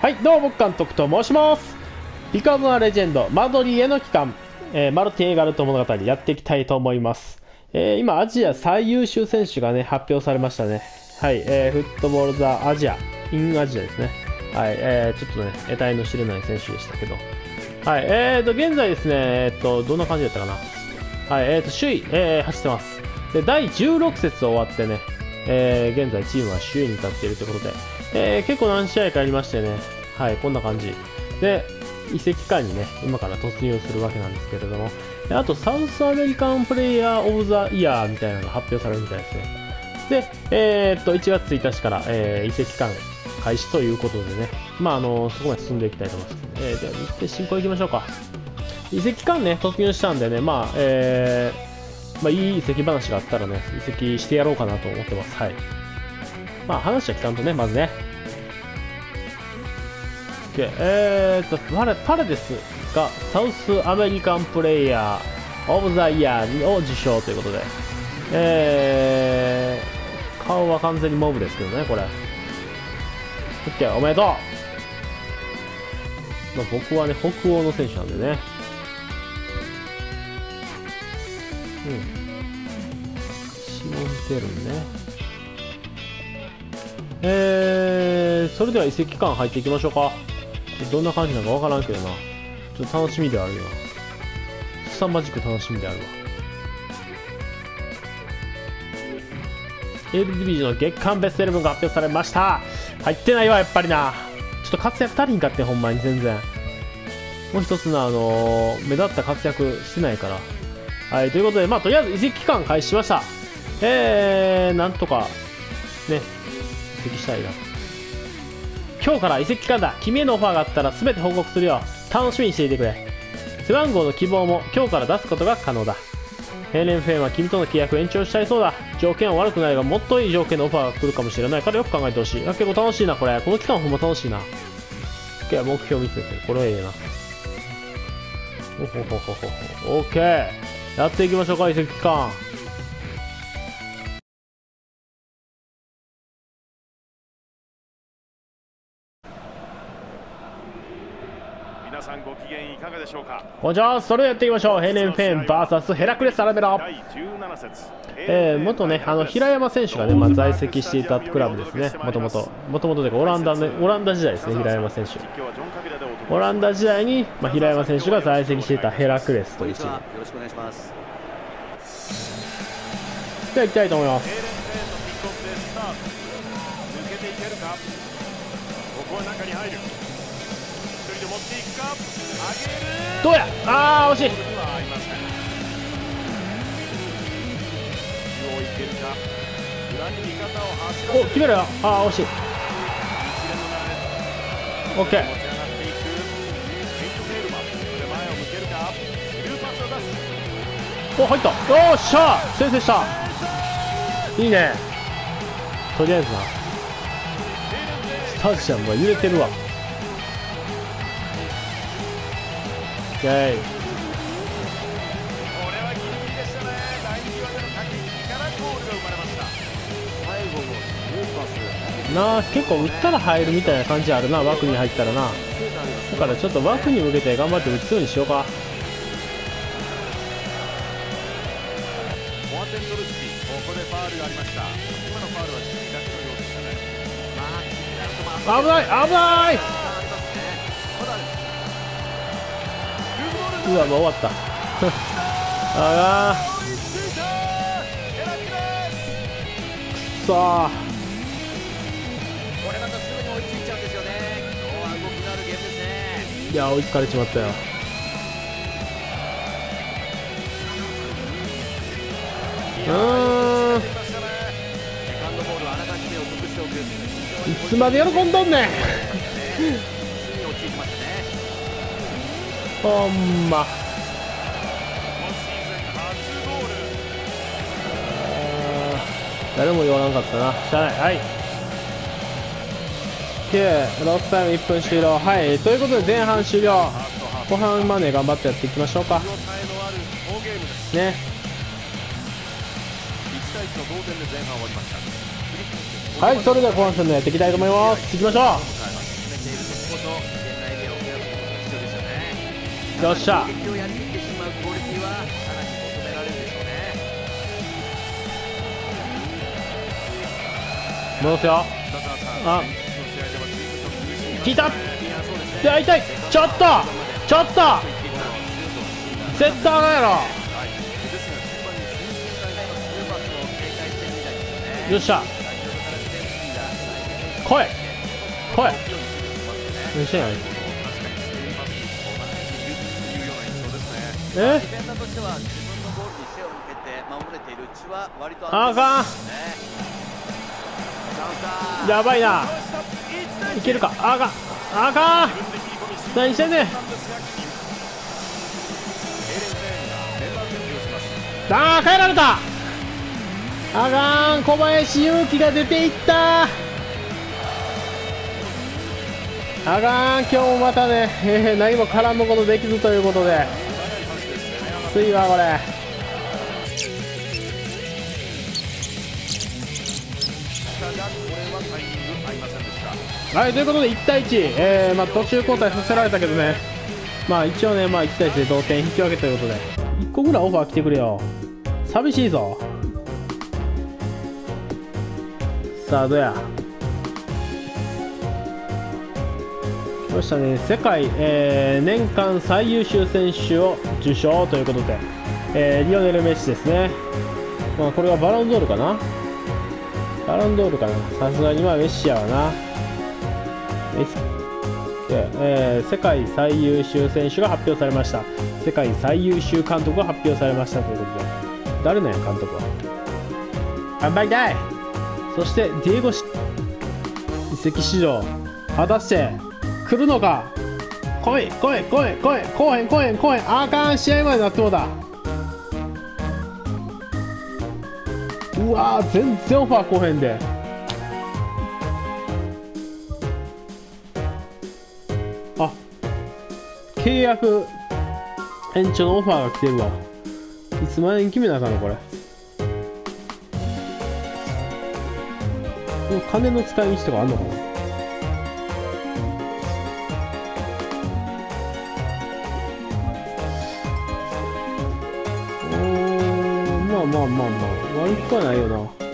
はい、どうも監督と申します。ビカムアレジェンドマドリーへの帰還、マルティエガルト物語やっていきたいと思います。今アジア最優秀選手がね発表されましたね。はい、フットボールザアジアインアジアですね。はい、ちょっとね得体の知れない選手でしたけど、はい、現在ですね、どんな感じだったかな。はい、首位、走ってます。で第16節終わってね、現在チームは首位に立っているということで、結構何試合かありましてね、はい、こんな感じで移籍間にね今から突入するわけなんですけれども、あとサウスアメリカンプレイヤーオブザイヤーみたいなのが発表されるみたいですね。で、1月1日から、移籍間開始ということでね、そこまで進んでいきたいと思います。では日程進行いきましょうか。移籍間ね突入したんでね、いい移籍話があったらね移籍してやろうかなと思ってます。はい、話は聞かんとね、まずね。パレデスがサウスアメリカンプレイヤーオブザイヤーを受賞ということで、顔は完全にモブですけどね、これ。OK、おめでとう。僕はね、北欧の選手なんでね。シモンテルンね。それでは移籍間入っていきましょうか。どんな感じなのかわからんけどな。ちょっと楽しみではあるよ。凄まじく楽しみであるわ。エルディビジョンの月間ベスト11が発表されました。入ってないわ、やっぱりな。ちょっと活躍足りんかって、ほんまに全然。もう一つの目立った活躍してないから。はい、ということで、とりあえず移籍期間開始しました。なんとか、ね、移籍したいな。今日から移籍期間だ。君へのオファーがあったら全て報告するよ。楽しみにしていてくれ。背番号の希望も今日から出すことが可能だ。ヘーレンフェンは君との契約を延長したいそうだ。条件は悪くないが、もっといい条件のオファーが来るかもしれないからよく考えてほしい。結構楽しいな、これ。この期間はほんま楽しいな。OK、目標見つけてる。これはええな。OK。やっていきましょうか、移籍期間。 皆さんご機嫌いかがでしょうか。 こんにちは。それではやっていきましょう。ヘレンフェン VS ヘラクレスアラベラ。元ね、平山選手がね、在籍していたクラブですね。もともとというかオランダ時代ですね、平山選手。オランダ時代に、平山選手が在籍していたヘラクレスというチーム。よろしくお願いします。では行きたいと思います。どうや、惜しい。お、決めろよ。惜しい。OK。お、入った。よっしゃ、先制した。いいね。とりあえずな、スタジアムが揺れてるわ。OK。結構打ったら入るみたいな感じあるな、枠に入ったらな。だからちょっと枠に向けて頑張って打つようにしようか。危ない危ない。うわ、もう終わったくそー。いや、追いつかれちまったよ。いつまで喜んどんねんほんま。誰も言わなかったな。しゃあない。はい、OK、ロスタイム1分終了。はい、ということで前半終了。後半まで頑張ってやっていきましょうかね。はい、それでは後半戦のやっていきたいと思います。いきましょう。 よっしゃ。戻すよ。あ、効いた。で、会いたい。ちょっとセッターがやろ。よっしゃ。来い。よっしゃ。あかん。やばいな。いけるか。あかん。何してんねん。帰られた。あかん。小林勇輝が出ていった。あかん。今日もまたね、何も絡むことできずということで、きついわこれ。はい、ということで1対1、途中交代させられたけどね、一応ね、1対1で同点引き分けということで、1個ぐらいオファー来てくれよ。寂しいぞ。さあ、どうや。来ましたね、世界、年間最優秀選手を受賞ということで、リオネル・メッシですね。これはバロンドールかな。さすがにメッシやわな。世界最優秀選手が発表されました。世界最優秀監督が発表されましたということで、誰なんや監督は。頑張りたい。そしてディエゴ移籍市場果たして来るのか。来い。こうへん。あかん。試合までなってもうた。うわー、全然オファー来へんで。あ、契約延長のオファーが来てるわ。いつまでに決めなあかんのこれ。この金の使い道とかあんのかな。悪くはないよな。